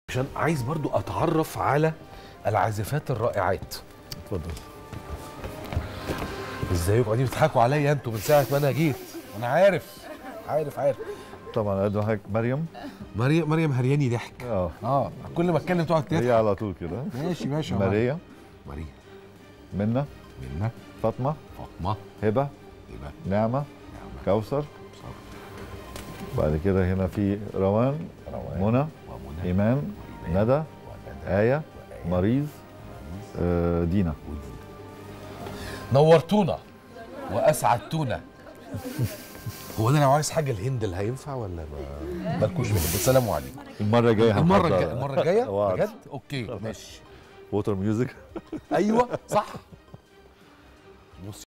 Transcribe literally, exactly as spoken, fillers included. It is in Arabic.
عشان عايز برضو اتعرف على العازفات الرائعات. اتفضل. ازيكم؟ قاعدين بتضحكوا عليا انتوا من ساعه ما انا جيت. انا عارف عارف عارف طبعا قد هيك مريم. مريم مريم هرياني ضحك. اه اه كل ما اتكلم تقعد هي تضحك. على طول كده. ماشي ماشي. ماريا. ماريا. منى. منى. فاطمه. فاطمه. هبه. هبه. نعمه. نعمه. كوثر. بعد كده هنا في روان. روان. منى. ومنى. ايمان. وإيمان. ندى. وندى. آية. وآية. مريض. آه دينا. نورتونا واسعدتونا. هو انا لو عايز حاجه الهند اللي هينفع ولا ما مالكوش في الهند؟ السلام عليكم. المره الجايه المره الجايه المره الجايه بجد. اوكي ماشي. ووتر ميوزك. ايوه صح.